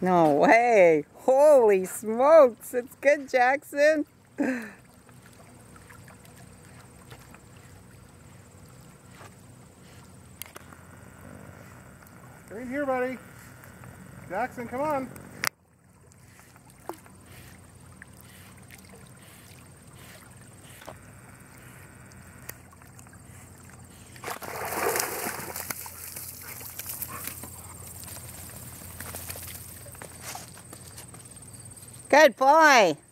No way. Holy smokes. It's good, Jackson. Right here, buddy. Jackson, come on. Good boy.